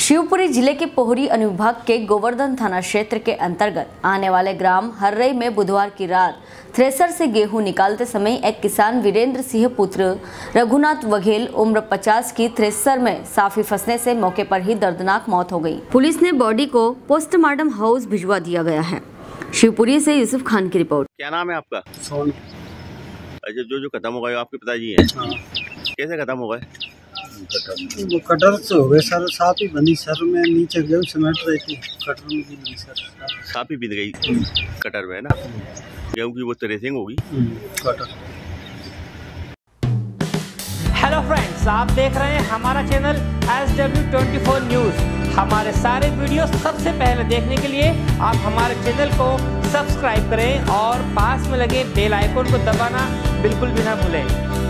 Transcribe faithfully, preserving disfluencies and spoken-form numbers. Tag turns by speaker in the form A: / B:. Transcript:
A: शिवपुरी जिले के पोहरी अनुविभाग के गोवर्धन थाना क्षेत्र के अंतर्गत आने वाले ग्राम हर्रई में बुधवार की रात थ्रेसर से गेहूं निकालते समय एक किसान वीरेंद्र सिंह पुत्र रघुनाथ वघेल उम्र पचास की थ्रेसर में साफी फंसने से मौके पर ही दर्दनाक मौत हो गई। पुलिस ने बॉडी को पोस्टमार्टम हाउस भिजवा दिया गया है। शिवपुरी से यूसुफ खान की रिपोर्ट।
B: क्या नाम है आपका?
C: सोन।
B: अच्छा, जो जो खत्म हो गए आपके पिताजी हैं?
C: हाँ।
B: कैसे खत्म हो गए?
C: वो कटर से हो गए सर, साफ ही बनी सर में नीचे गेहूं समेट रही थी, कटर में भी नहीं सर,
B: साफ ही बिन गई कटर में है ना, गेहूं की वो थ्रेसिंग होगी
C: कटर।
D: हेलो फ्रेंड्स, आप देख रहे हैं हमारा channel S W twenty four news. हमारे सारे वीडियो सबसे पहले देखने के लिए आप हमारे चैनल को सब्सक्राइब करें और पास में लगे बेल आइकन को दबाना बिल्कुल भी ना भूलें।